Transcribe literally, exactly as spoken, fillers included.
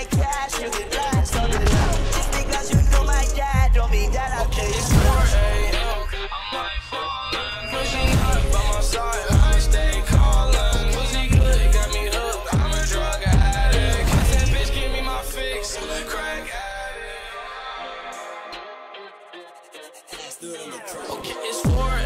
get cash, you get blast on the line. Just because you know my dad, don't mean that I Okay, it's four A M. Pushing up by my side, I'ma stay calling. Pussy good, got me hooked, I'm a drug addict. I said, bitch, give me my fix, crack addict. Okay, it's four